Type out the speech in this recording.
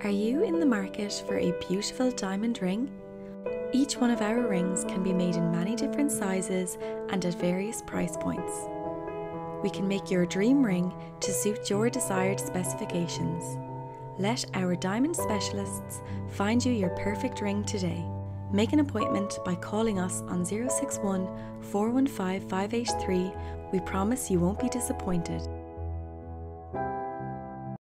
Are you in the market for a beautiful diamond ring? Each one of our rings can be made in many different sizes and at various price points. We can make your dream ring to suit your desired specifications. Let our diamond specialists find you your perfect ring today. Make an appointment by calling us on 061 415 583. We promise you won't be disappointed.